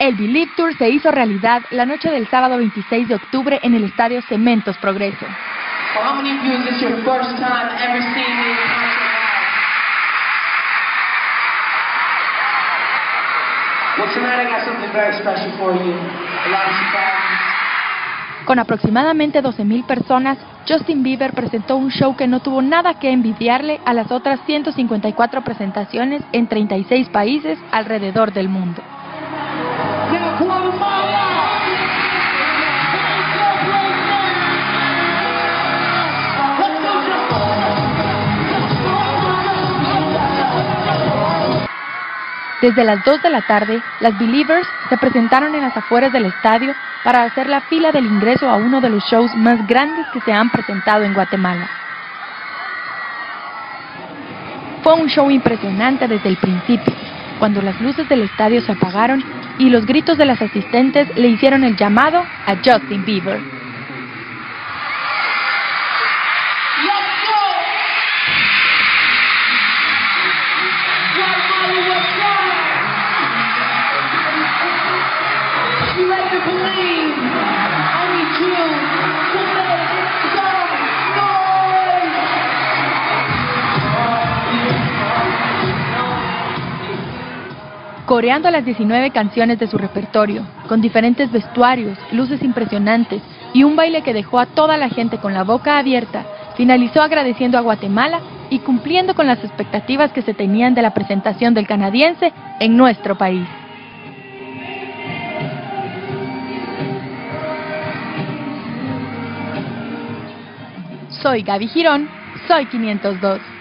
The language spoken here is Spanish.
El Believe Tour se hizo realidad la noche del sábado 26 de octubre en el Estadio Cementos Progreso. Con aproximadamente 12,000 personas, Justin Bieber presentó un show que no tuvo nada que envidiarle a las otras 154 presentaciones en 36 países alrededor del mundo. Desde las 2 de la tarde, las Believers se presentaron en las afueras del estadio para hacer la fila del ingreso a uno de los shows más grandes que se han presentado en Guatemala. Fue un show impresionante desde el principio, cuando las luces del estadio se apagaron y los gritos de las asistentes le hicieron el llamado a Justin Bieber. Coreando las 19 canciones de su repertorio, con diferentes vestuarios, luces impresionantes y un baile que dejó a toda la gente con la boca abierta, finalizó agradeciendo a Guatemala y cumpliendo con las expectativas que se tenían de la presentación del canadiense en nuestro país. Soy Gaby Girón, soy 502.